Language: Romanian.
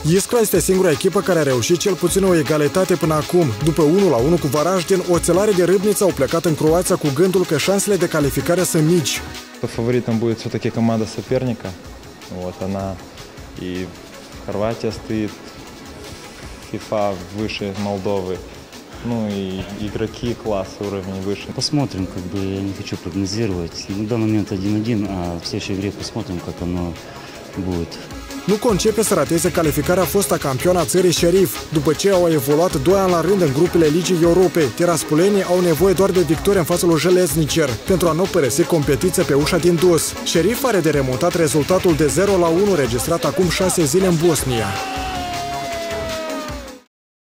Iskra este singura echipă care a reușit cel puțin o egalitate până acum. După 1-1 cu Varajdin, oțelare de Râbnița au plecat în Croația cu gândul că șansele de calificare sunt mici. Фаворитом будет все-таки команда соперника. Вот она и Хорватия стоит, FIFA выше Молдовы. Ну и игроки класс, уровень выше. Посмотрим, как бы я не хочу прогнозировать. На данный момент 1-1, а в следующей игре посмотрим, как оно будет. Nu concepe să rateze calificarea fosta campioană a țării Sheriff. După ce au evoluat 2 ani la rând în grupele Ligii Europei, tiraspulenii au nevoie doar de victorie în fața lui Željezničar pentru a nu părăsi competiția pe ușa din dus. Sheriff are de remontat rezultatul de 0-1 registrat acum 6 zile în Bosnia.